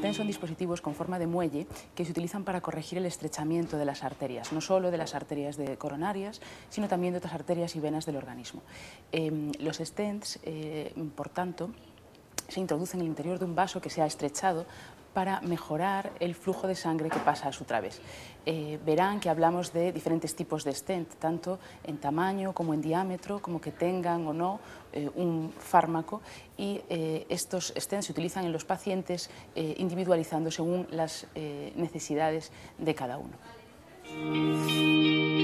stents son dispositivos con forma de muelle que se utilizan para corregir el estrechamiento de las arterias, no solo de las arterias coronarias, sino también de otras arterias y venas del organismo. Los stents, por tanto, se introducen en el interior de un vaso que se ha estrechado para mejorar el flujo de sangre que pasa a su través. Verán que hablamos de diferentes tipos de stent, tanto en tamaño como en diámetro, como que tengan o no un fármaco, y estos stents se utilizan en los pacientes individualizando según las necesidades de cada uno.